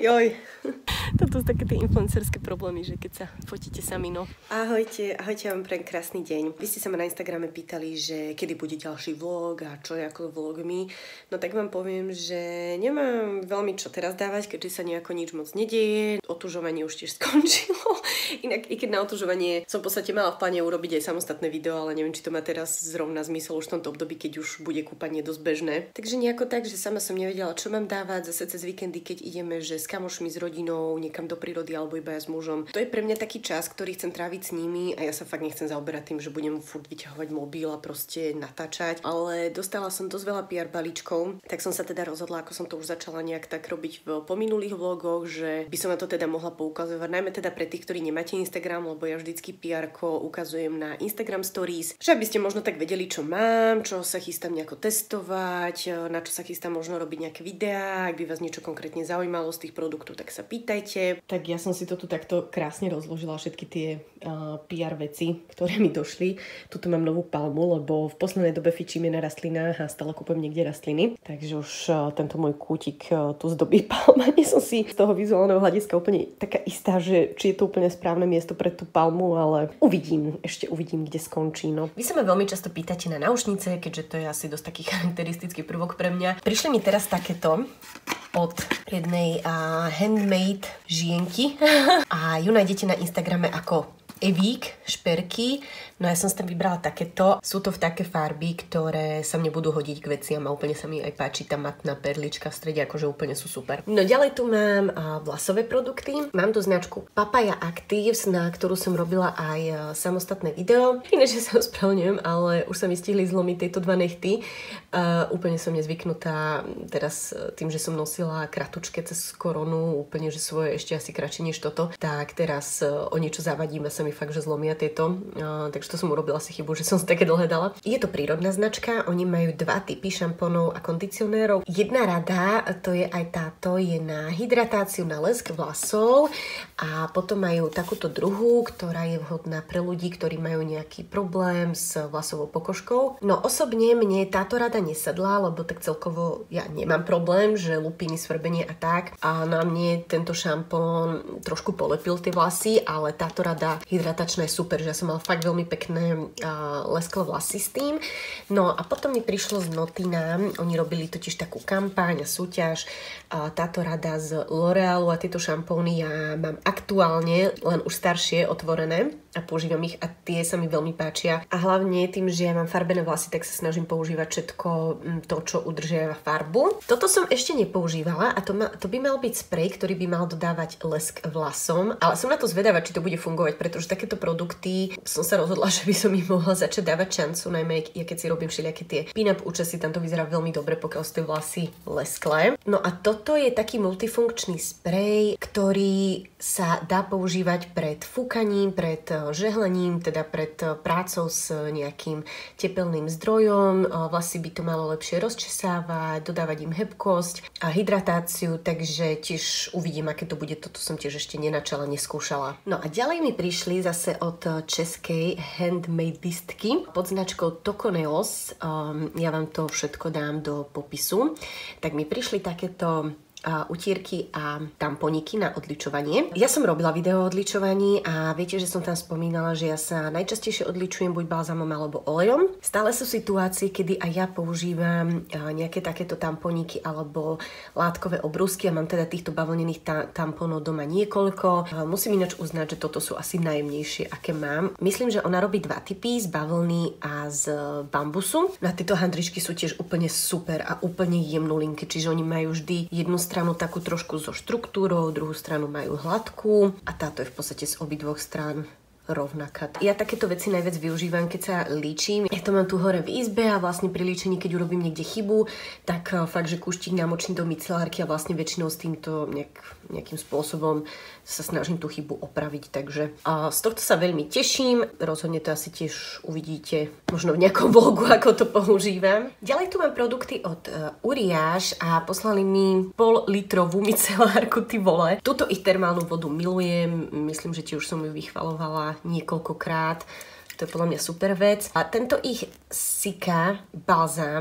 Joj. Toto sú také tie influencerské problémy, že keď sa fotíte sami, no. Ahojte, ja vám prajem krásny deň. Vy ste sa ma na Instagrame pýtali, že kedy bude ďalší vlog a čo je ako vlogmi. No tak vám poviem, že nemám veľmi čo teraz dávať, keďže sa nejako nič moc nedieje. Otužovanie už tiež skončilo. Inak i keď na otužovanie som v podstate mala v pláne urobiť aj samostatné video, ale neviem, či to má teraz zrovna zmysel už v tomto období, keď už bude kúpanie dosť bežné. Takže nejako tak, že sama som nevedela, čo mám dávať. Zase cez víkendy, keď ideme, že s kamošmi, s rodinou, niekam do prírody alebo iba ja s mužom. To je pre mňa taký čas, ktorý chcem tráviť s nimi a ja sa fakt nechcem zaoberať tým, že budem furt vyťahovať mobil a proste natáčať. Ale dostala som dosť veľa PR balíčkov, tak som sa teda rozhodla, ako som to už začala nejak tak robiť v pominulých vlogoch, že by som na to teda mohla poukazovať, najmä teda pre tých, ktorí nemáte Instagram, lebo ja vždycky PR-ko ukazujem na Instagram Stories, že aby ste možno tak vedeli, čo mám, čo sa chystám nejako testovať, na čo sa chystám možno robiť nejaké videá, ak by vás niečo konkrétne zaujímalo z tých produktov, tak sa pýtajte. Tak ja som si to tu takto krásne rozložila, všetky tie PR veci, ktoré mi došli. Tuto mám novú palmu, lebo v poslednej dobe fičíme na rastlinách a stále kúpem niekde rastliny. Takže už tento môj kútik tu zdobí palma. Nie som si z toho vizuálneho hľadiska úplne taká istá, že či je to úplne správne miesto pre tú palmu, ale ešte uvidím, kde skončí. No. Vy sa ma veľmi často pýtate na náušnice, keďže to je asi dosť taký charakteristický prvok pre mňa. Prišli mi teraz takéto od jednej handmade žienky a ju nájdete na Instagrame ako Evík, šperky. No ja som si tam vybrala takéto. Sú to v také farby, ktoré sa mne budú hodiť k veciam a úplne sa mi aj páči tá matná perlička v strede, akože úplne sú super. No ďalej tu mám vlasové produkty. Mám tu značku Papaya Actives, na ktorú som robila aj samostatné video. Ináč sa ospravedlňujem, ale už sa mi stihli zlomiť tieto dva nechty. Úplne som nezvyknutá teraz tým, že som nosila kratučke cez koronu, úplne, že svoje ešte asi kratšie než toto. Tak teraz o niečo zavadím a sa mi fakt, že zlomia tieto. Takže to som urobila si chybu, že som si také dlhé dala. Je to prírodná značka, oni majú dva typy šampónov a kondicionérov. Jedna rada, to je aj táto, je na hydratáciu, na lesk vlasov a potom majú takúto druhú, ktorá je vhodná pre ľudí, ktorí majú nejaký problém s vlasovou pokožkou. No osobne mne táto rada nesadla, lebo tak celkovo ja nemám problém, že lupiny, svrbenie a tak. A na mne tento šampón trošku polepil tie vlasy, ale táto rada hydratačná je super, že ja som mala fakt veľmi pekné lesklé vlasy s tým. No a potom mi prišlo z Notina, oni robili totiž takú kampaň a súťaž, táto rada z L'Orealu a tieto šampóny ja mám aktuálne len už staršie otvorené a používam ich a tie sa mi veľmi páčia. A hlavne tým, že ja mám farbené vlasy, tak sa snažím používať všetko to, čo udržiava farbu. Toto som ešte nepoužívala a to by mal byť sprej, ktorý by mal dodávať lesk vlasom, ale som na to zvedavá, či to bude fungovať, pretože takéto produkty som sa rozhodla, že by som im mohla začať dávať šancu, najmä ja keď si robím všelijaké tie pin-up účesy, tam to vyzerá veľmi dobre, pokiaľ sú tie vlasy lesklé. No a toto je taký multifunkčný sprej, ktorý sa dá používať pred fúkaním, pred žehlením, teda pred prácou s nejakým tepelným zdrojom. Vlasy by to malo lepšie rozčesávať, dodávať im hebkosť a hydratáciu, takže tiež uvidím, aké to bude. Toto som tiež ešte nenačala, neskúšala. No a ďalej mi prišli zase od českej handmadeistky pod značkou Tokoneos. Ja vám to všetko dám do popisu. Tak mi prišli takéto utierky a tamponiky na odličovanie. Ja som robila video o odličovaní a viete, že som tam spomínala, že ja sa najčastejšie odličujem buď balzámom alebo olejom. Stále sú situácie, kedy aj ja používam nejaké takéto tamponiky alebo látkové obrúsky a mám teda týchto bavlnených tamponov doma niekoľko. Musím ináč uznať, že toto sú asi najjemnejšie, aké mám. Myslím, že ona robí dva typy, z bavlny a z bambusu. Na tieto handričky sú tiež úplne super a úplne jemnulinké, čiže oni majú vždy jednu stranu takú trošku so štruktúrou, druhú stranu majú hladkú a táto je v podstate z obidvoch strán rovnaká. Ja takéto veci najviac využívam, keď sa líčim. Ja to mám tu hore v izbe a vlastne pri líčení, keď urobím niekde chybu, tak fakt, že kúštik namočím do micelárky a vlastne väčšinou s týmto nejakým spôsobom sa snažím tú chybu opraviť. Takže z tohto sa veľmi teším. Rozhodne to asi tiež uvidíte možno v nejakom vlogu, ako to používam. Ďalej tu mám produkty od Uriage a poslali mi pol-litrovú micelárku, ty vole. Túto ich termálnu vodu milujem. Myslím, že ti už som ju vychvalovala niekoľkokrát. To je podľa mňa super vec. A tento ich Sika balzám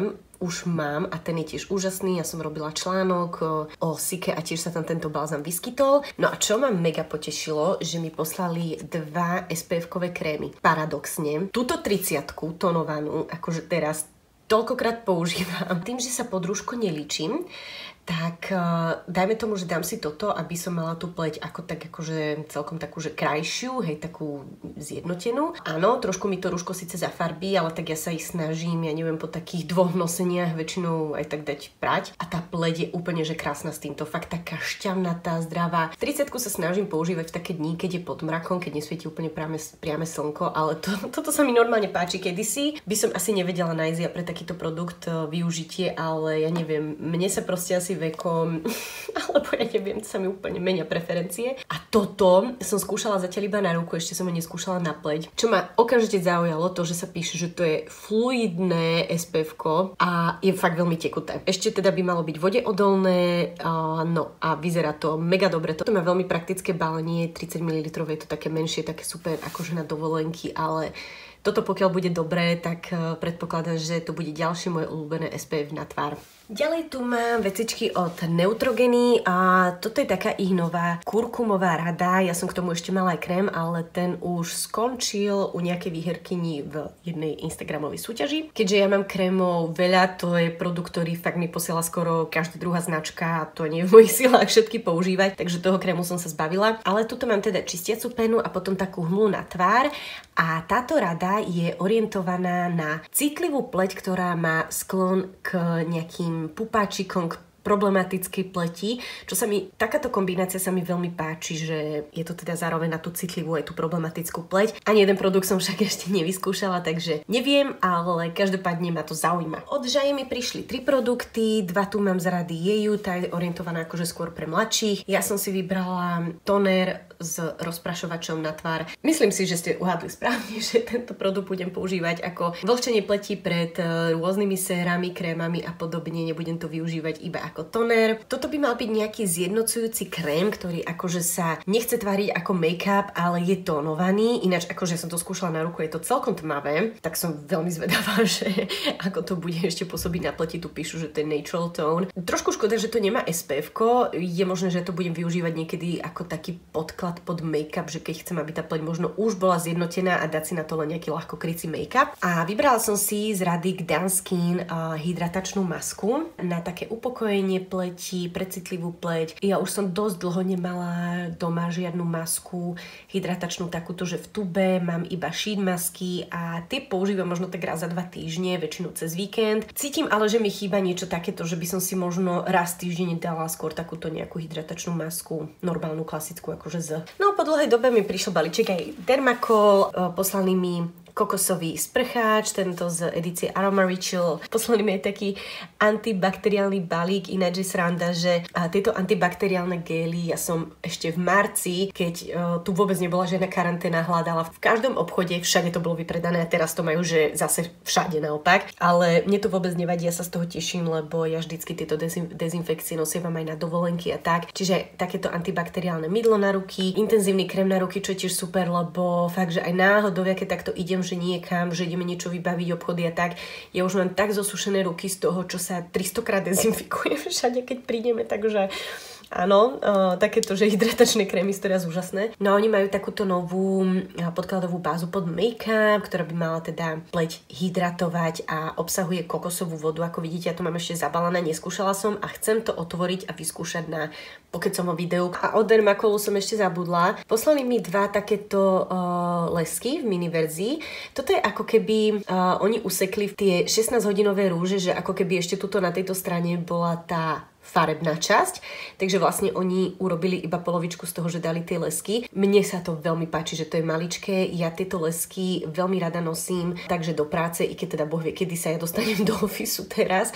už mám a ten je tiež úžasný. Ja som robila článok o Sike a tiež sa tam tento balzám vyskytol. No a čo ma mega potešilo, že mi poslali 2 SPF-kové krémy. Paradoxne. Túto 30-ku tonovanú, akože teraz toľkokrát používam. Tým, že sa pod rúško neličím, tak dajme tomu, že dám si toto, aby som mala tú pleť ako tak akože celkom takú, že krajšiu, hej, takú zjednotenú. Áno, trošku mi to rúško síce zafarbí, ale tak ja sa ich snažím, ja neviem, po takých 2 noseniach väčšinou aj tak dať prať. A tá pleť je úplne, že krásna s týmto. Fakt taká šťavnatá, zdravá. 30-ku sa snažím používať v také dni, keď je pod mrakom, keď nesvieti úplne priame slnko, ale toto sa mi normálne páči. Kedysi by som asi nevedela nájsť ja pre takýto produkt využitie, ale ja neviem, mne sa proste asi vekom, alebo ja neviem, sa mi úplne menia preferencie. A toto som skúšala zatiaľ iba na ruku, ešte som ho neskúšala na pleť. Čo ma okamžite zaujalo, to, že sa píše, že to je fluidné SPF-ko a je fakt veľmi tekuté. Ešte teda by malo byť vodeodolné, no a vyzerá to mega dobre. Toto má veľmi praktické balenie, 30 ml, je to také menšie, také super akože na dovolenky, ale toto pokiaľ bude dobré, tak predpokladám, že to bude ďalšie moje obľúbené SPF na tvár. Ďalej tu mám vecičky od Neutrogeny a toto je taká ich nová kurkumová rada. Ja som k tomu ešte mala aj krém, ale ten už skončil u nejakej výherkyni v jednej instagramovej súťaži. Keďže ja mám krémov veľa, to je produkt, ktorý fakt mi posiela skoro každá druhá značka a to nie je v mojich silách všetky používať, takže toho krému som sa zbavila. Ale tuto mám teda čistiacu penu a potom takú hmlu na tvár a táto rada je orientovaná na citlivú pleť, ktorá má sklon k nejakým pupáčikom, k problematickej pleti, čo sa mi, takáto kombinácia sa mi veľmi páči, že je to teda zároveň na tú citlivú aj tú problematickú pleť. Ani jeden produkt som však ešte nevyskúšala, takže neviem, ale každopádne ma to zaujíma. Od Žaje mi prišli 3 produkty, 2 tu mám z rady Jeju, tá je orientovaná akože skôr pre mladších. Ja som si vybrala toner s rozprašovačom na tvár. Myslím si, že ste uhádli správne, že tento produkt budem používať ako vlhčenie pleti pred rôznymi sérami, krémami a podobne. Nebudem to využívať iba ako toner. Toto by mal byť nejaký zjednocujúci krém, ktorý akože sa nechce tváriť ako make-up, ale je tónovaný. Ináč akože som to skúšala na ruku, je to celkom tmavé, tak som veľmi zvedavá, že ako to bude ešte pôsobiť na pleti. Tu píšu, že to je natural tone. Trošku škoda, že to nemá SPF-ko. Je možné, že to budem využívať niekedy ako taký podklad pod make-up, že keď chcem, aby tá pleť možno už bola zjednotená a dať si na to len nejaký ľahko krycí make-up. A vybrala som si z rady Gdanskin hydratačnú masku na také upokojenie pleti, precitlivú pleť. Ja už som dosť dlho nemala doma žiadnu masku hydratačnú takúto, že v tube mám iba sheet masky a tie používam možno tak raz za 2 týždne, väčšinou cez víkend. Cítim ale, že mi chýba niečo takéto, že by som si možno raz týždeň dala skôr takúto nejakú hydratačnú masku, normálnu, klasickú, akože z. No po dlhej dobe mi prišiel balíček aj Dermacol, poslali mi kokosový sprcháč, tento z edície Aroma Ritual. Poslali mi aj taký antibakteriálny balík, ináč je sranda, že tieto antibakteriálne gély ja som ešte v marci, keď tu vôbec nebola žiadna karanténa, hľadala v každom obchode, všade to bolo vypredané a teraz to majú, že zase všade naopak. Ale mne to vôbec nevadí, ja sa z toho teším, lebo ja vždycky tieto dezinfekcie nosievam aj na dovolenky a tak. Čiže takéto antibakteriálne mydlo na ruky, intenzívny krém na ruky, čo je tiež super, lebo fakt, že aj náhodou, keď takto idem, že niekam, že ideme niečo vybaviť, obchody a tak. Ja už mám tak zosušené ruky z toho, čo sa 300 krát dezinfikuje všade, keď prídeme, takže áno, takéto, že hydratačné krémy sú teraz úžasné. No a oni majú takúto novú podkladovú bázu pod make-up, ktorá by mala teda pleť hydratovať a obsahuje kokosovú vodu. Ako vidíte, ja to mám ešte zabalené, neskúšala som a chcem to otvoriť a vyskúšať na pokecovom videu. A od Dermacolu som ešte zabudla. Poslali mi 2 takéto lesky v mini verzii. Toto je ako keby oni usekli tie 16-hodinové rúže, že ako keby ešte tuto na tejto strane bola tá farebná časť, takže vlastne oni urobili iba polovičku z toho, že dali tie lesky. Mne sa to veľmi páči, že to je maličké, ja tieto lesky veľmi rada nosím, takže do práce, i keď teda Boh vie, kedy sa ja dostanem do ofisu teraz.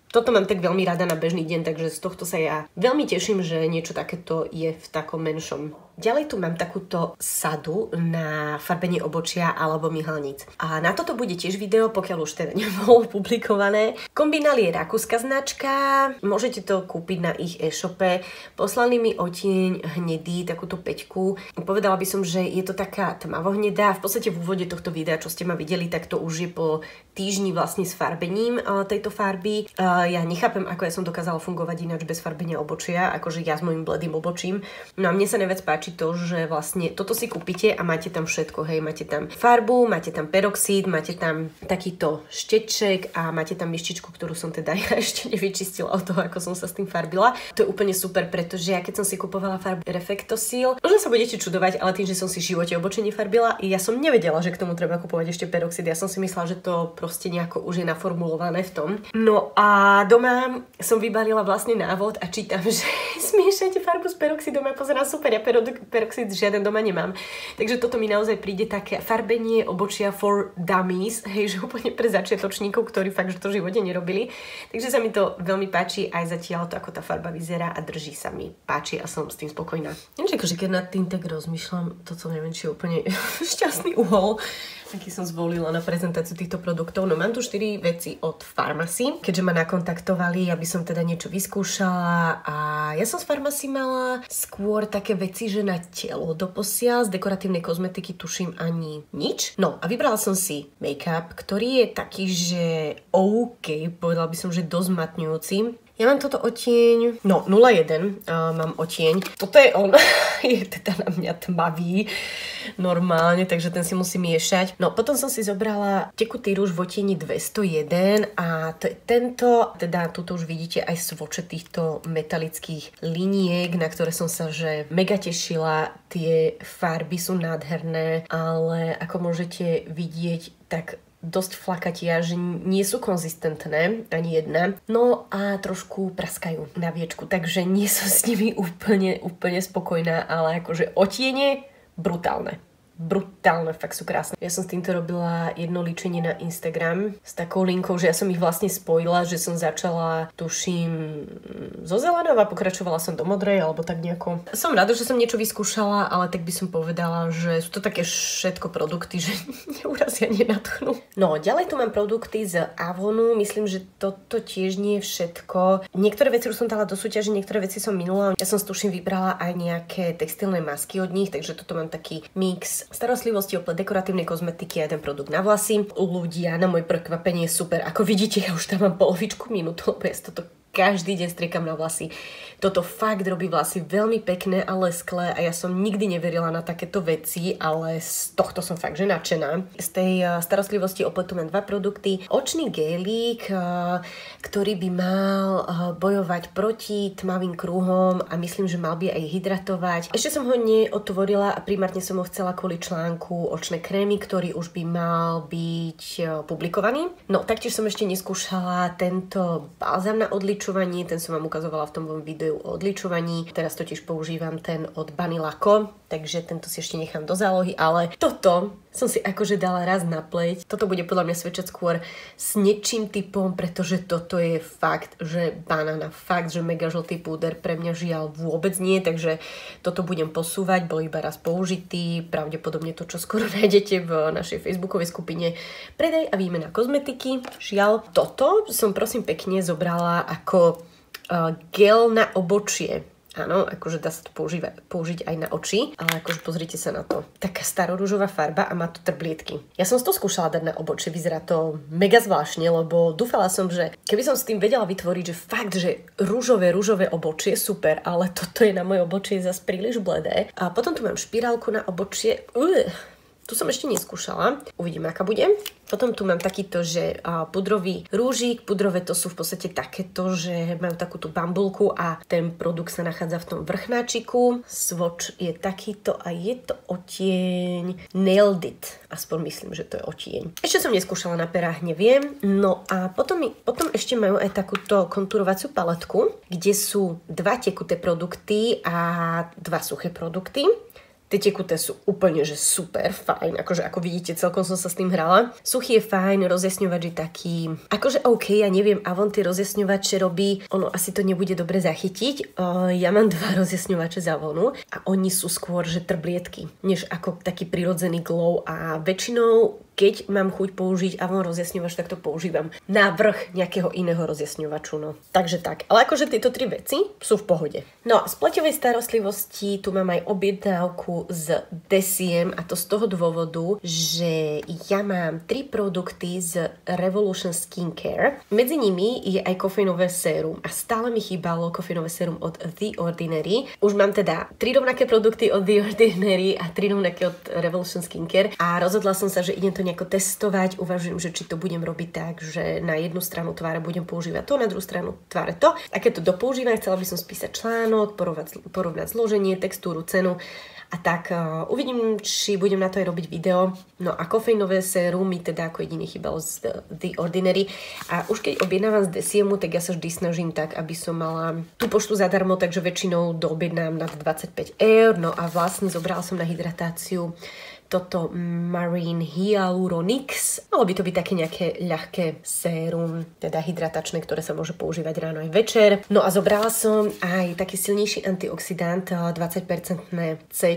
toto mám tak veľmi rada na bežný deň, takže z tohto sa ja veľmi teším, že niečo takéto je v takom menšom. Ďalej tu mám takúto sadu na farbenie obočia alebo myhalníc. A na toto bude tiež video, pokiaľ už teda nebolo publikované. Kombinál je rakúska značka, môžete to kúpiť na ich e-shope. Poslali mi odtieň hnedý, takúto peťku. Povedala by som, že je to taká tmavohnedá. V podstate v úvode tohto videa, čo ste ma videli, tak to už je po týždni vlastne s farbením tejto farby. Ja nechápem, ako ja som dokázala fungovať ináč bez farbenia obočia, akože ja s mojím bledým obočím. No a mne sa najviac páči to, že vlastne toto si kúpite a máte tam všetko, hej, máte tam farbu, máte tam peroxid, máte tam takýto šteček a máte tam myštičku, ktorú som teda ja ešte nevyčistila od toho, ako som sa s tým farbila. To je úplne super, pretože ja keď som si kupovala farbu Refectosil, možno sa budete čudovať, ale tým, že som si v živote obočie nefarbila, ja som nevedela, že k tomu treba kupovať ešte peroxid. Ja som si myslela, že to proste nejako už je naformulované v tom. No a doma som vybalila vlastne návod a čítam, že smiešajte farbu s peroxidom a pozerám, super, ja peroxid žiaden doma nemám. Takže toto mi naozaj príde také farbenie obočia for dummies, hej, že úplne pre začiatočníkov, ktorí fakt, že to v živote nerobili. Takže sa mi to veľmi páči aj zatiaľ to, ako tá farba vyzerá a drží sa mi. Páči a som s tým spokojná. Neviem, akože keď nad tým tak rozmýšľam, toto neviem, či je úplne šťastný uhol, aký som zvolila na prezentáciu týchto produktov. No mám tu 4 veci od Farmacy, keďže ma nakontaktovali, aby som teda niečo vyskúšala a ja som z Farmacy mala skôr také veci, že na telo doposiaľ, z dekoratívnej kozmetiky tuším ani nič. No a vybrala som si make-up, ktorý je taký, že OK, povedala by som, že dosť matňujúci. Ja mám toto odtieň, no 01 mám odtieň. Toto je on, je teda na mňa tmavý normálne, takže ten si musím miešať. No potom som si zobrala tekutý rúž v odtieni 201 a to je tento, teda tuto už vidíte aj svoče týchto metalických liniek, na ktoré som sa že mega tešila. Tie farby sú nádherné, ale ako môžete vidieť, tak dosť flakatia, že nie sú konzistentné, ani jedna. No a trošku praskajú na viečku, takže nie som s nimi úplne spokojná, ale akože odtiene brutálne. Brutálne, fakt sú krásne. Ja som s týmto robila jedno líčenie na Instagram s takou linkou, že ja som ich vlastne spojila, že som začala, tuším, zo zelenou a pokračovala som do modrej, alebo tak nejako. Som rada, že som niečo vyskúšala, ale tak by som povedala, že sú to také všetko produkty, že neurazia, nenadchnú. No, ďalej tu mám produkty z Avonu, myslím, že toto tiež nie je všetko. Niektoré veci už som dala do súťaže, niektoré veci som minula. Ja som tuším vybrala aj nejaké textilné masky od nich, takže toto mám taký mix starostlivosti o dekoratívnej kozmetiky a jeden produkt na vlasy. Ľudia, na moje prekvapenie super. Ako vidíte, ja už tam mám polovičku minútu, lebo ja toto každý deň striekam na vlasy. Toto fakt robí vlasy veľmi pekné a lesklé a ja som nikdy neverila na takéto veci, ale z tohto som fakt že nadšená. Z tej starostlivosti o pletu mám 2 produkty. Očný gélík, ktorý by mal bojovať proti tmavým kruhom a myslím, že mal by aj hydratovať. Ešte som ho neotvorila a primárne som ho chcela kvôli článku Očné krémy, ktorý už by mal byť publikovaný. No, taktiež som ešte neskúšala tento balzám na odličovanie, ten som vám ukazovala v tom videu o odličovaní. Teraz totiž používam ten od Banilaco, takže tento si ešte nechám do zálohy, ale toto som si akože dala raz na pleť. Toto bude podľa mňa svedčať skôr s niečím typom, pretože toto je fakt, že banána, fakt, že mega žltý púder, pre mňa žiaľ vôbec nie, takže toto budem posúvať, bol iba raz použitý, pravdepodobne to čo skoro nájdete v našej facebookovej skupine Predaj a výmena kozmetiky. Žiaľ, toto som prosím pekne zobrala ako gel na obočie. Áno, akože dá sa to použiť aj na oči, ale akože pozrite sa na to. Taká starorúžová farba a má tu trblietky. Ja som to skúšala dať na obočie, vyzerá to mega zvláštne, lebo dúfala som, že keby som s tým vedela vytvoriť, že fakt, že rúžové obočie, super, ale toto je na moje obočie zase príliš bledé. A potom tu mám špirálku na obočie. Tu som ešte neskúšala. Uvidíme, aká bude. Potom tu mám takýto, že pudrový rúžik. Pudrové to sú v podstate takéto, že majú takúto bambulku a ten produkt sa nachádza v tom vrchnáčiku. Swatch je takýto a je to odtieň Nailed It. Aspoň myslím, že to je odtieň. Ešte som neskúšala na perách, neviem. No a potom ešte majú aj takúto kontúrovaciu paletku, kde sú 2 tekuté produkty a 2 suché produkty. Tie tekuté sú úplne, že super, fajn. Akože ako vidíte, celkom som sa s tým hrala. Suchý je fajn, rozjasňovač je taký... Akože OK, ja neviem, Avon tie rozjasňovače robí, ono asi to nebude dobre zachytiť. Ja mám 2 rozjasňovače z Avonu a oni sú skôr, že trblietky, než ako taký prirodzený glow a väčšinou keď mám chuť použiť Avon rozjasňovač, tak to používam návrh nejakého iného rozjasňovaču. No. Takže tak. Ale akože tieto 3 veci sú v pohode. No a z pleťovej starostlivosti tu mám aj objednávku z Deciem a to z toho dôvodu, že ja mám 3 produkty z Revolution Skincare. Medzi nimi je aj kofeínové sérum a stále mi chýbalo kofeínové sérum od The Ordinary. Už mám teda 3 rovnaké produkty od The Ordinary a 3 rovnaké od Revolution Skincare a rozhodla som sa, že idem to nejako testovať, uvažujem, že či to budem robiť tak, že na jednu stranu tváre budem používať to, na druhú stranu tváre to. A keď to dopoužívam, chcela by som spísať článok, porovnať zloženie, textúru, cenu a tak uvidím, či budem na to aj robiť video. No a kofeínové sérum mi teda ako jediný chýbalo z The Ordinary a už keď objednávam z Deciemu, tak ja sa vždy snažím tak, aby som mala tú poštu zadarmo, takže väčšinou doobjednám nad 25 €. No a vlastne zobrala som na hydratáciu toto Marine Hyaluronics. Malo by to byť také nejaké ľahké sérum, teda hydratačné, ktoré sa môže používať ráno aj večer. No a zobrala som aj taký silnejší antioxidant, 20% C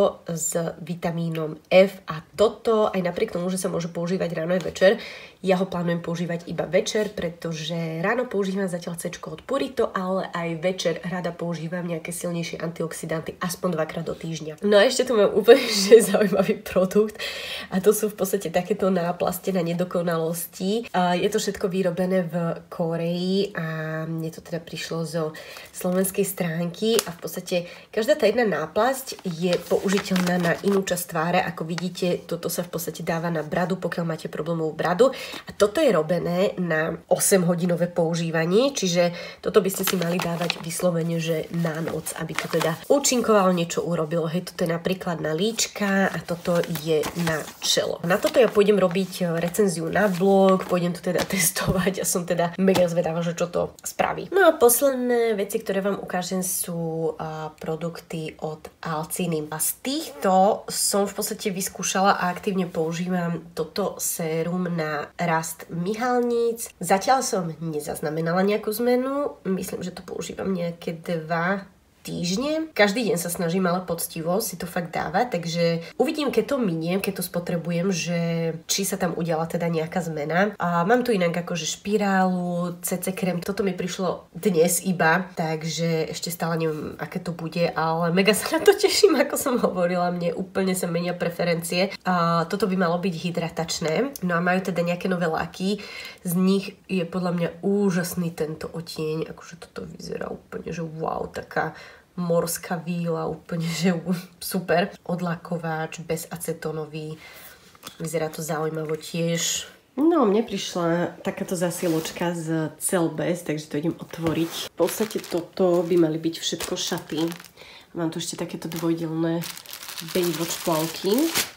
s vitamínom F a toto aj napriek tomu, že sa môže používať ráno aj večer, ja ho plánujem používať iba večer, pretože ráno používam zatiaľ C od Purito, ale aj večer rada používam nejaké silnejšie antioxidanty aspoň 2-krát do týždňa. No a ešte tu mám úplne zaujímavý produkt a to sú v podstate takéto náplaste na nedokonalosti. Je to všetko vyrobené v Kórei a mne to teda prišlo zo slovenskej stránky a v podstate každá tá jedna náplasť je použiteľná na inú časť tváre. Ako vidíte, toto sa v podstate dáva na bradu, pokiaľ máte problémovú bradu. A toto je robené na 8-hodinové používanie, čiže toto by ste si mali dávať vyslovene, že na noc, aby to teda účinkovalo, niečo urobilo. Hej, toto je napríklad na líčka a toto je na čelo. Na toto ja pôjdem robiť recenziu na vlog, pôjdem to teda testovať a som teda mega zvedavá, že čo to spraví. No a posledné veci, ktoré vám ukážem, sú produkty od Alciny. A z týchto som v podstate vyskúšala a aktívne používam toto sérum na rast myhalníc. Zatiaľ som nezaznamenala nejakú zmenu. Myslím, že to používam nejaké 2 týždne. Každý deň sa snažím, ale poctivo si to fakt dávať, takže uvidím, keď to miniem, keď to spotrebujem, že či sa tam udiala teda nejaká zmena. A mám tu inak akože špirálu, CC krém, toto mi prišlo dnes iba, takže ešte stále neviem, aké to bude, ale mega sa na to teším, ako som hovorila, mne úplne sa menia preferencie. A toto by malo byť hydratačné, no a majú teda nejaké nové laky, z nich je podľa mňa úžasný tento odtieň, akože toto vyzerá úplne, že wow, taká morská víla, úplne, že super. Odlakovač, bezacetónový. Vyzerá to zaujímavo tiež. No, mne prišla takáto zasiločka z Celbes, takže to idem otvoriť. V podstate toto by mali byť všetko šaty. Mám tu ešte takéto dvojdelné Baywatch plavky.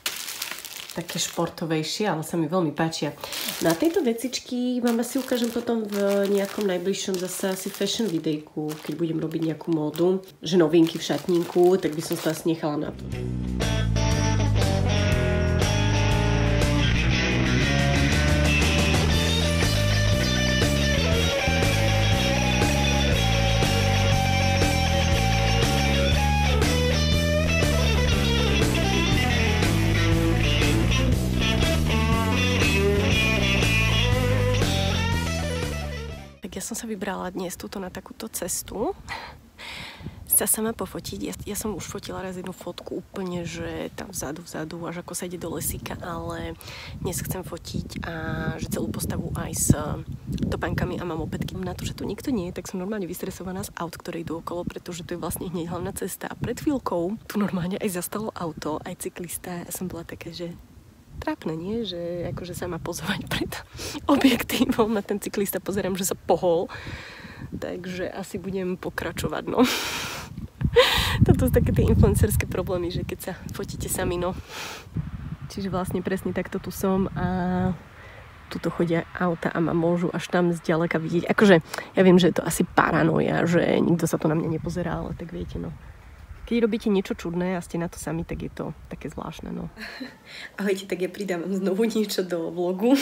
Také športovejšie, ale sa mi veľmi páčia. Na tejto vecičky vám asi ukážem potom v nejakom najbližšom zase asi fashion videjku, keď budem robiť nejakú módu, že novinky v šatníku, tak by som to asi nechala na to. Ja som sa vybrala dnes túto na takúto cestu sa sama pofotiť. Ja som už fotila raz jednu fotku úplne, že tam vzadu, až ako sa ide do lesíka, ale dnes chcem fotiť a že celú postavu aj s topánkami a mám opätky. Na to, že tu nikto nie je, tak som normálne vystresovaná z aut, ktoré idú okolo, pretože to je vlastne hneď hlavná cesta. A pred chvíľkou tu normálne aj zastalo auto, aj cyklista. Ja som bola taká, že trápne, nie? Že akože sa má pozovať pred objektívom a ten cyklista pozerám, že sa pohol. Takže asi budem pokračovať, no. Toto sú také tie influencerské problémy, že keď sa fotíte sami, no. Čiže vlastne presne takto tu som a tuto chodia auta a ma môžu až tam zďaleka vidieť. Akože ja viem, že je to asi paranoja, že nikto sa to na mňa nepozerá, ale tak viete, no. Keď robíte niečo čudné a ste na to sami, tak je to také zvláštne, no. Ahojte, tak ja pridávam znovu niečo do vlogu.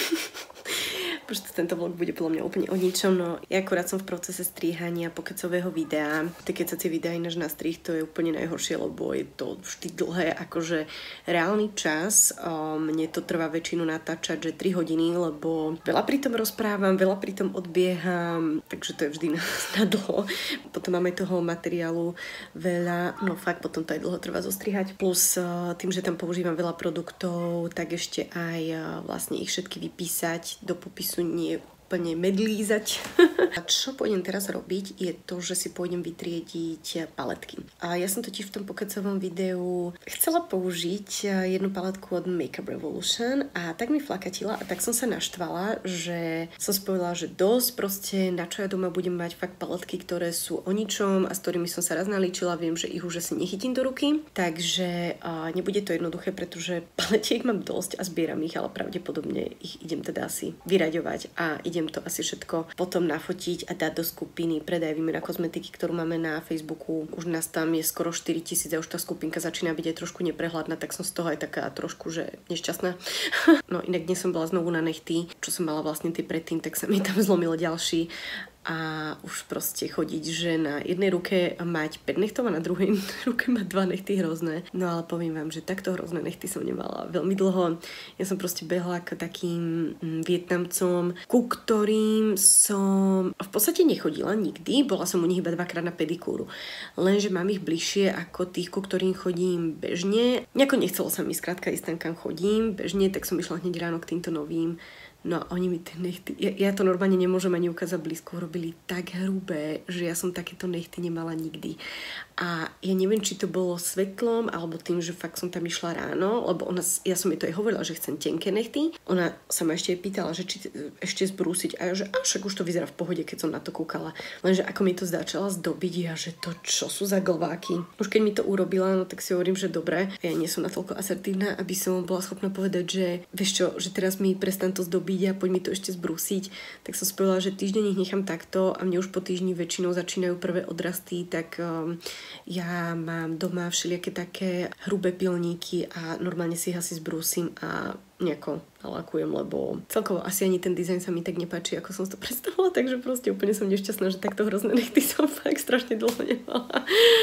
Pretože tento vlog bude podľa mňa úplne o ničom, no ja akurát som v procese strihania pokecového videa. Tie kecacie videa ináč na strih, to je úplne najhoršie, lebo je to vždy dlhé, akože reálny čas. Mne to trvá väčšinu natáčať, že 3 hodiny, lebo veľa pri tom rozprávam, veľa pri tom odbieham, takže to je vždy na dlho. Potom máme toho materiálu veľa, no fakt potom to aj dlho trvá zostrihať. Plus tým, že tam používam veľa produktov, tak ešte aj vlastne ich všetky vypísať do popisu nie úplne medlízať. A čo pôjdem teraz robiť, je to, že si pôjdem vytriediť paletky. A ja som totiž v tom pokecovom videu chcela použiť jednu paletku od Makeup Revolution a tak mi flakatila a tak som sa naštvala, že som spojila, že dosť proste, na čo ja doma budem mať fakt paletky, ktoré sú o ničom a s ktorými som sa raz nalíčila, viem, že ich už asi nechytím do ruky, takže nebude to jednoduché, pretože paletiek mám dosť a zbieram ich, ale pravdepodobne ich idem teda asi vyraďovať a idem to asi všetko potom nafotiť a dať do skupiny Predaj výmena kozmetiky, ktorú máme na Facebooku. Už nás tam je skoro 4000 a už tá skupinka začína byť aj trošku neprehľadná, tak som z toho aj taká trošku, že nešťastná. No inak dnes som bola znovu na nechty, čo som mala vlastne tie predtým, tak sa mi tam zlomilo ďalší. A už proste chodiť, že na jednej ruke mať 5 nechtov a na druhej ruke mať 2 nechty hrozné. No ale poviem vám, že takto hrozné nechty som nemala veľmi dlho. Ja som proste behla k takým Vietnamcom, ku ktorým som v podstate nechodila nikdy. Bola som u nich iba 2-krát na pedikúru. Lenže mám ich bližšie ako tých, ku ktorým chodím bežne. Nejako nechcelo sa mi skrátka ísť tam, kam chodím bežne, tak som išla hneď ráno k týmto novým. No a oni mi tie nechty, ja to normálne nemôžem ani ukázať blízko, robili tak hrubé, že ja som takéto nechty nemala nikdy. A ja neviem, či to bolo svetlom, alebo tým, že fakt som tam išla ráno, lebo ja som jej to aj hovorila, že chcem tenké nechty. Ona sa ma ešte pýtala, že či ešte zbrúsiť. A ja, že však už to vyzerá v pohode, keď som na to kúkala. Lenže ako mi to začala zdobiť, ja, že to čo sú za glváky. Už keď mi to urobila, no tak si hovorím, že dobre. Ja nie som natoľko asertívna, aby som bola schopná povedať, že vieš čo, že teraz mi prestan to zdobiť a poď mi to ešte zbrúsiť. Tak som spojila, že týždeň ich nechám takto a mne už po týždni väčšinou začínajú prvé odrasty, tak ja mám doma všelijaké také hrubé pilníky a normálne si ich asi zbrúsim a nejako nalakujem, lebo celkovo asi ani ten dizajn sa mi tak nepáči, ako som si to predstavila, takže proste úplne som nešťastná, že takto hrozné nechty som fakt strašne dlho nemala.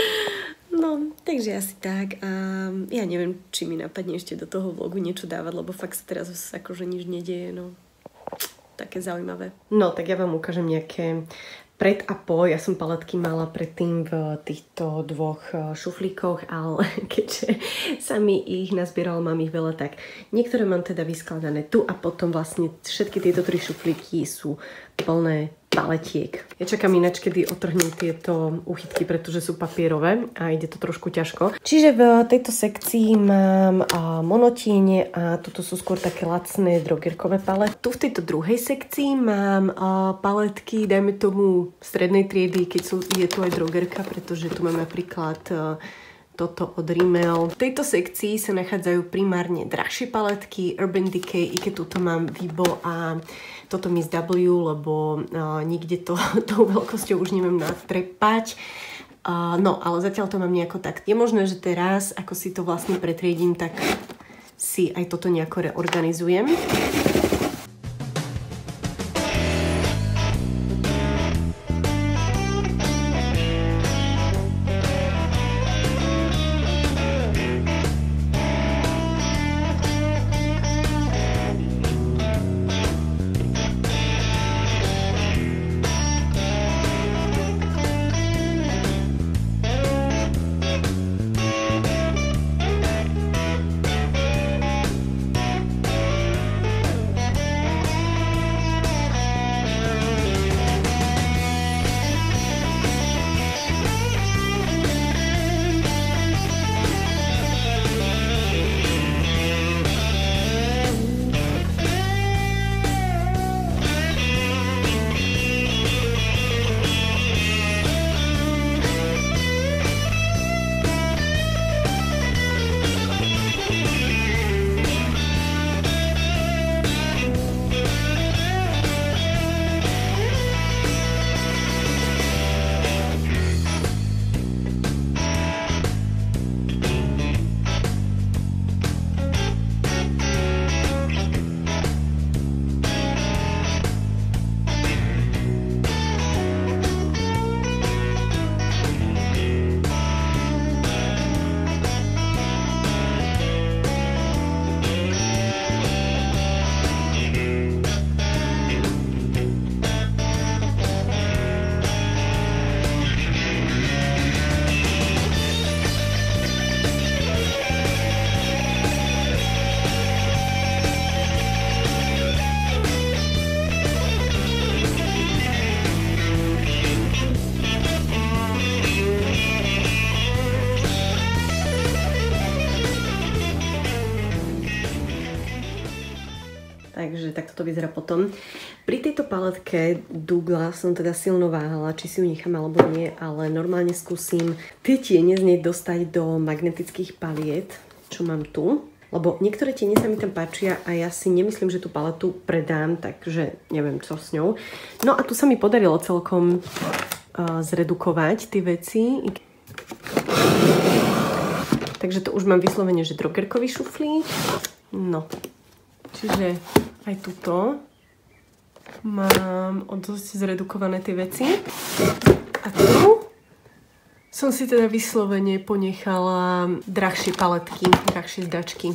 No, takže asi tak a ja neviem, či mi napadne ešte do toho vlogu niečo dávať, lebo fakt sa teraz akože nič nedieje, no. Také zaujímavé. No, tak ja vám ukážem nejaké pred a po. Ja som paletky mala predtým v týchto 2 šuflíkoch, ale keďže sa mi ich nazbieralo, mám ich veľa, tak niektoré mám teda vyskladané tu a potom vlastne všetky tieto 3 šuflíky sú plné paletiek. Ja čakám ináč, kedy otrhnem tieto uchytky, pretože sú papierové a ide to trošku ťažko. Čiže v tejto sekcii mám monotiene a toto sú skôr také lacné drogerkové palety. Tu v tejto druhej sekcii mám paletky, dajme tomu strednej triedy, keď je tu aj drogerka, pretože tu mám napríklad toto od Rimmel. V tejto sekcii sa nachádzajú primárne drahšie paletky, Urban Decay, i keď tuto mám Vibo a toto Miss W, lebo nikde to tou veľkosťou už neviem natrepať. No, ale zatiaľ to mám nejako tak. Je možné, že teraz, ako si to vlastne pretriedím, tak si aj toto nejako reorganizujem. takže takto to vyzerá potom. Pri tejto paletke Douglas som teda silno váhala, či si ju nechám alebo nie, ale normálne skúsim tie tiene z nej dostať do magnetických paliet, čo mám tu. Lebo niektoré tiene sa mi tam páčia a ja si nemyslím, že tú paletu predám, takže neviem, čo s ňou. No a tu sa mi podarilo celkom zredukovať tie veci. Takže to už mám vyslovene, že drogerkový šuflík. No, čiže aj tuto mám dosť zredukované tie veci. A tu som si teda vyslovene ponechala drahšie paletky, drahšie zdačky.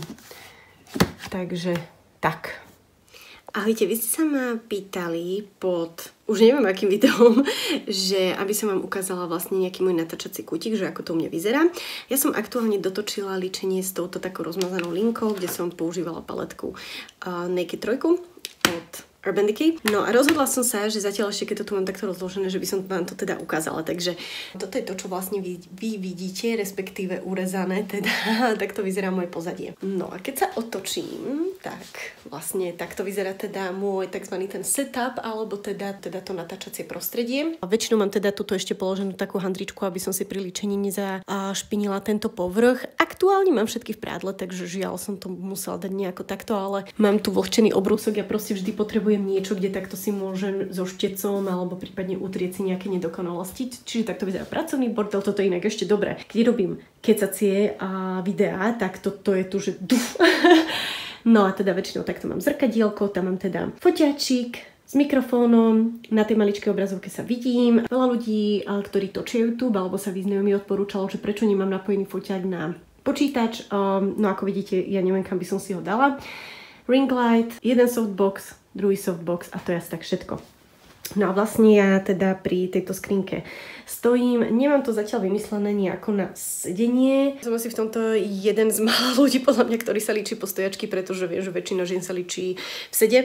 Takže tak. Ahojte, vy ste sa ma pýtali pod, už neviem akým videom, že aby som vám ukázala vlastne nejaký môj natáčací kútik, že ako to u mňa vyzerá. Ja som aktuálne dotočila líčenie s touto takou rozmazanou linkou, kde som používala paletku Naked 3 od Urban Decay. No a rozhodla som sa, že zatiaľ ešte, keď to tu mám takto rozložené, že by som vám to teda ukázala. Takže toto je to, čo vlastne vy vidíte, respektíve urezané, teda takto vyzerá moje pozadie. No a keď sa otočím, tak vlastne takto vyzerá teda môj tzv. Ten setup, alebo teda to natáčacie prostredie. A väčšinou mám teda tuto ešte položenú takú handričku, aby som si pri líčení nezašpinila tento povrch. Aktuálne mám všetky v prádle, takže žiaľ som to musela dať nejako takto, ale mám tu vlhčený obrúsok, ja proste vždy potrebujem niečo, kde takto si môžem so štecom alebo prípadne utrieť si nejaké nedokonalosti. Čiže takto vyzerá pracovný bordel, toto je inak ešte dobré. Keď robím kecacie a videá, tak toto je tu, že duf. No a teda väčšinou takto mám zrkadielko, tam mám teda foťačík s mikrofónom, na tej maličkej obrazovke sa vidím. Veľa ľudí, ktorí točia YouTube alebo sa vyznajú, mi odporúčalo, že prečo nemám napojený foťák na počítač. No ako vidíte, ja neviem, kam by som si ho dala. Ring light, jeden softbox, druhý softbox a to je asi tak všetko. No a vlastne ja teda pri tejto skrinke stojím, nemám to zatiaľ vymyslené nejako na sedenie. Som asi v tomto jeden z mála ľudí podľa mňa, ktorý sa líči po stojačky, pretože viem, že väčšina žien sa líči v sede.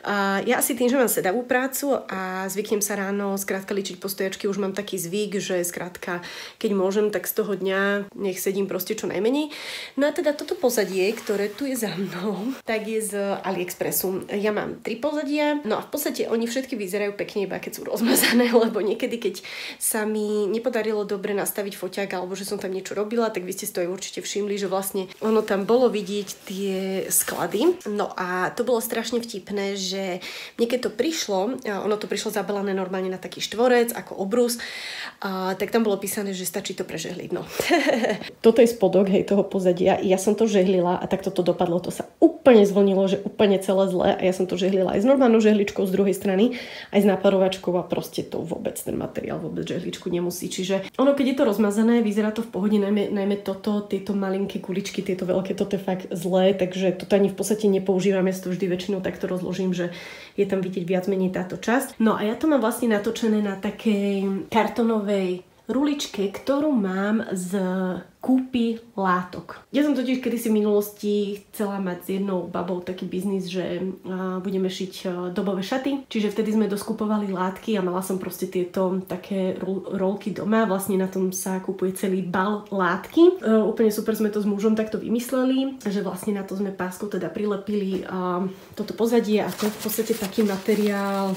A ja asi tým, že mám sedavú prácu a zvyknem sa ráno skrátka líčiť po stojačky, už mám taký zvyk, že skrátka, keď môžem, tak z toho dňa nech sedím proste čo najmenej. No a teda toto pozadie, ktoré tu je za mnou, tak je z AliExpressu. Ja mám 3 pozadia, no a v podstate oni všetky vyzerajú pekne, iba keď sú rozmazané, lebo niekedy, keď sa mi nepodarilo dobre nastaviť foťák alebo že som tam niečo robila, tak vy ste si to aj určite všimli, že vlastne ono tam bolo vidieť tie sklady. No a to bolo strašne vtipné, že mne keď to prišlo, ono to prišlo zabalené normálne na taký štvorec ako obrus, tak tam bolo písané, že stačí to prežehliť. No. Toto je spodok, hej, toho pozadia. Ja som to žehlila a takto to dopadlo. To sa úplne zvonilo, že úplne celé zle a ja som to žehlila aj s normálnou žehličkou z druhej strany, aj s náparovačkou a proste to vôbec ten materiál vôbec žehličku nemusí. Čiže ono, keď je to rozmazané, vyzerá to v pohode, najmä toto, tieto malinké kuličky, tieto veľké, toto je fakt zlé, takže toto ani v podstate nepoužívam, ja si to vždy väčšinou takto rozložím, že je tam vidieť viac menej táto časť. No a ja to mám vlastne natočené na takej kartonovej ruličke, ktorú mám z kúpy látok. Ja som totiž kedysi v minulosti chcela mať s jednou babou taký biznis, že budeme šiť dobové šaty, čiže vtedy sme doskupovali látky a mala som proste tieto také rolky doma, vlastne na tom sa kúpuje celý bal látky. Úplne super sme to s mužom takto vymysleli, že vlastne na to sme páskou teda prilepili toto pozadie a to je v podstate taký materiál,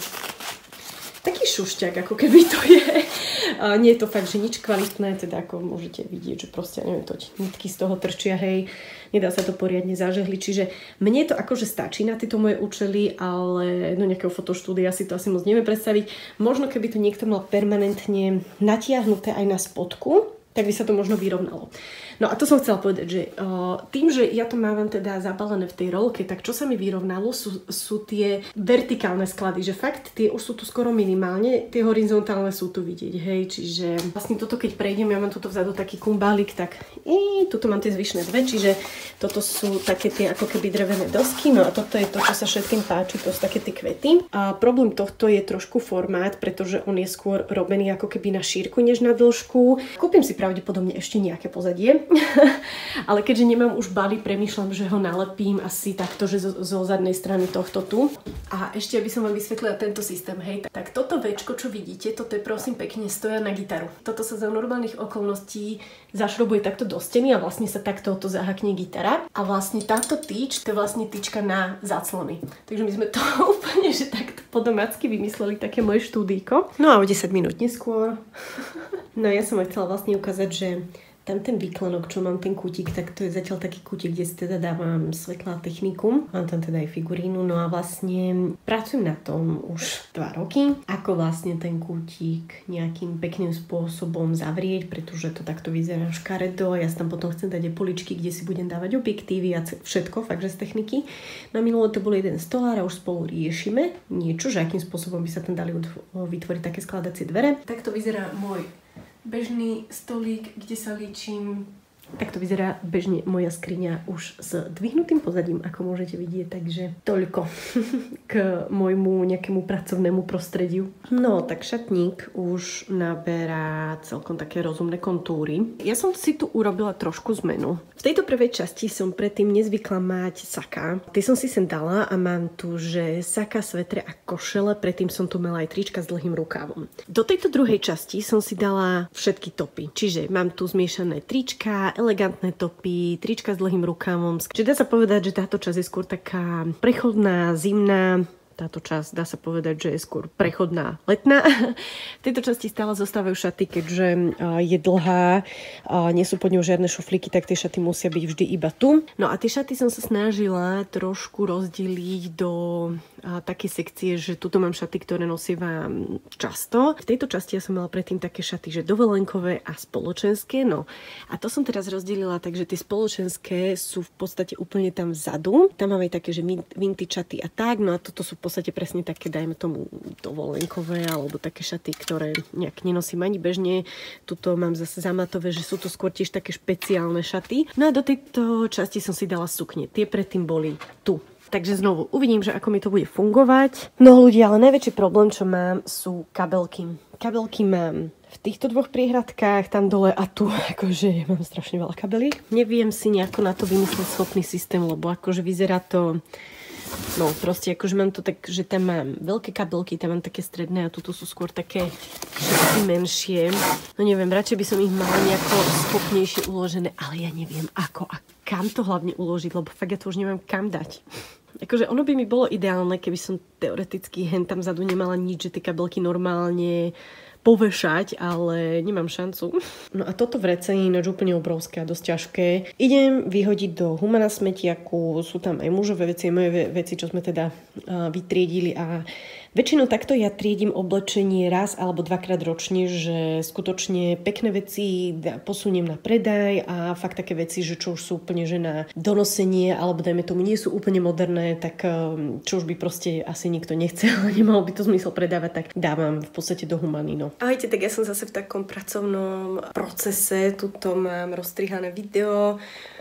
taký šušťak, ako keby to je. Nie je to fakt, že nič kvalitné, teda ako môžete vidieť, že proste, neviem, to nitky z toho trčia, hej, nedá sa to poriadne zažehliť, čiže mne to akože stačí na tieto moje účely, ale do nejakého fotoštúdia si to asi moc neviem predstaviť. Možno keby to niekto mal permanentne natiahnuté aj na spodku, tak by sa to možno vyrovnalo. No a to som chcela povedať, že tým, že ja to mám teda zabalené v tej rolke, tak čo sa mi vyrovnalo sú tie vertikálne sklady, že fakt tie už sú tu skoro minimálne, tie horizontálne sú tu vidieť, hej, čiže vlastne toto keď prejdem, ja mám tuto vzadu taký kumbálik, tak tuto mám tie zvyšné dve, čiže toto sú také tie ako keby drevené dosky, no a toto je to, čo sa všetkým páči, to sú také tie kvety. A problém tohto je trošku formát, pretože on je skôr robený ako keby na šírku, než na dĺžku. Kúpim si pravdepodobne ešte nejaké pozadie. Ale keďže nemám už bali, premýšľam, že ho nalepím asi takto, že zo zadnej strany tohto tu. A ešte aby som vám vysvetlila tento systém, hej. Tak toto večko, čo vidíte, toto je prosím pekne stoja na gitaru. Toto sa za normálnych okolností zašrobuje takto do steny a vlastne sa takto to zahakne gitara. A vlastne táto tyč, to je vlastne tyčka na záclony. Takže my sme to úplne, že takto po domácky vymysleli také moje štúdíko. No a o 10 minút neskôr. No ja som aj chcela vlastne ukázať, že tam ten výklenok, čo mám ten kútik, tak to je zatiaľ taký kútik, kde si teda dávam svetlá technikum. Mám tam teda aj figurínu, no a vlastne pracujem na tom už 2 roky, ako vlastne ten kútik nejakým pekným spôsobom zavrieť, pretože to takto vyzerá škaredo. Ja si tam potom chcem dať aj poličky, kde si budem dávať objektívy a všetko, fakt, že z techniky. Na minulé to bol jeden stolár a už spolu riešime niečo, že akým spôsobom by sa tam dali vytvoriť také skladacie dvere. Takto vyzerá môj bežný stolík, kde sa líčim. Takto vyzerá bežne moja skriňa už s dvihnutým pozadím, ako môžete vidieť, takže toľko k môjmu nejakému pracovnému prostrediu. No, tak šatník už naberá celkom také rozumné kontúry. Ja som si tu urobila trošku zmenu. V tejto prvej časti som predtým nezvykla mať saka. Tie som si sem dala a mám tu, že saka, svetre a košele. Predtým som tu mala aj trička s dlhým rukávom. Do tejto druhej časti som si dala všetky topy. Čiže mám tu zmiešané trička, elegantné topy, trička s dlhým rukávom. Čiže dá sa povedať, že táto časť je skôr taká prechodná, zimná. Táto časť dá sa povedať, že je skôr prechodná, letná. V tejto časti stále zostávajú šaty, keďže je dlhá, nie sú pod ňou žiadne šuflíky, tak tie šaty musia byť vždy iba tu. No a tie šaty som sa snažila trošku rozdeliť do také sekcie, že tuto mám šaty, ktoré nosím často. V tejto časti ja som mala predtým také šaty, že dovolenkové a spoločenské. No a to som teraz rozdelila, takže tie spoločenské sú v podstate úplne tam vzadu. Tam máme aj také, že vintage šaty a tak. No a toto sú v podstate presne také, dajme tomu dovolenkové alebo také šaty, ktoré nejak nenosím ani bežne. Tuto mám zase zamatové, že sú to skôr tiež také špeciálne šaty. No a do tejto časti som si dala sukne. Tie predtým boli tu. Takže znovu uvidím, že ako mi to bude fungovať. No ľudia, ale najväčší problém, čo mám, sú kabelky. Kabelky mám v týchto dvoch priehradkách, tam dole a tu, akože mám strašne veľa kabeliek. Neviem si nejako na to vymyslieť schopný systém, lebo akože vyzerá to. No proste akože mám to tak, že tam mám veľké kabelky, tam mám také stredné a tuto sú skôr také menšie. No neviem, radšej by som ich mala nejako schopnejšie uložené, ale ja neviem ako a kam to hlavne uložiť, lebo fakt ja to už neviem kam dať. Akože ono by mi bolo ideálne, keby som teoreticky hen tam vzadu nemala nič, že tie kabelky normálne povešať, ale nemám šancu. No a toto vrece je ináč úplne obrovské a dosť ťažké. Idem vyhodiť do Humana smetiaku, sú tam aj mužové veci, aj moje veci, čo sme teda vytriedili a väčšinou takto ja triedím oblečenie raz alebo 2-krát ročne, že skutočne pekné veci posuniem na predaj a fakt také veci, že čo už sú úplne že na donosenie alebo dajme tomu nie sú úplne moderné, tak čo už by proste asi nikto nechcel, nemal by to zmysel predávať, tak dávam v podstate do Humany. No. Ahojte, tak ja som zase v takom pracovnom procese, tuto mám rozstrihané video.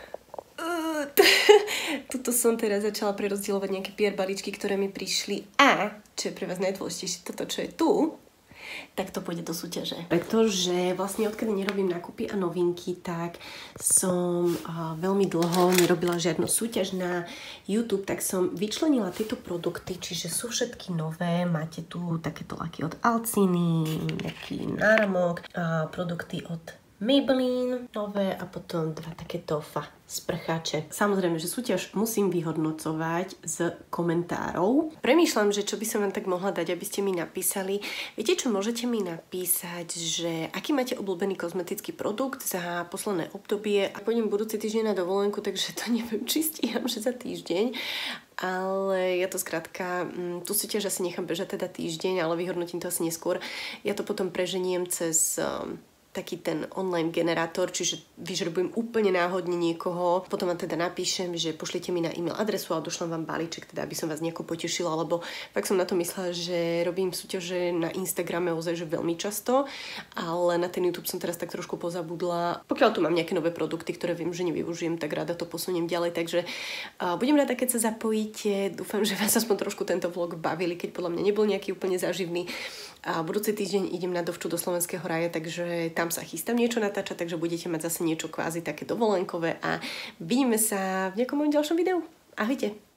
Tuto som teraz začala prerozdielovať nejaké PR balíčky, ktoré mi prišli a, čo je pre vás najdôležitejšie, toto, čo je tu, tak to pôjde do súťaže. Pretože vlastne odkedy nerobím nákupy a novinky, tak som veľmi dlho nerobila žiadnu súťaž na YouTube, tak som vyčlenila tieto produkty, čiže sú všetky nové. Máte tu takéto laky od Alciny, nejaký náramok, produkty od Maybelline nové a potom 2 takéto sprcháče. Samozrejme, že súťaž musím vyhodnocovať z komentárov. Premýšľam, že čo by som vám tak mohla dať, aby ste mi napísali. Viete čo, môžete mi napísať, že aký máte obľúbený kozmetický produkt za posledné obdobie a pôjdem budúci týždeň na dovolenku, takže to neviem, či stíham, že za týždeň. Ale ja to skrátka, tú súťaž asi nechám bežať teda týždeň, ale vyhodnotím to asi neskôr. Ja to potom preženiem cez taký ten online generátor, čiže vyžrebujem úplne náhodne niekoho, potom vám teda napíšem, že pošlite mi na e-mail adresu a došlem vám balíček, teda aby som vás nejako potešila, lebo fakt som na to myslela, že robím súťaže na Instagrame ozaj, že veľmi často, ale na ten YouTube som teraz tak trošku pozabudla. Pokiaľ tu mám nejaké nové produkty, ktoré viem, že nevyužijem, tak rada to posuniem ďalej, takže budem rada, keď sa zapojíte. Dúfam, že vás aspoň trošku tento vlog bavili, keď podľa mňa nebol nejaký úplne záživný. A budúci týždeň idem na dovču do Slovenského raja, takže tam tam sa chystám niečo natáčať, takže budete mať zase niečo kvázi také dovolenkové a vidíme sa v nejakom mojom ďalšom videu. Ahojte!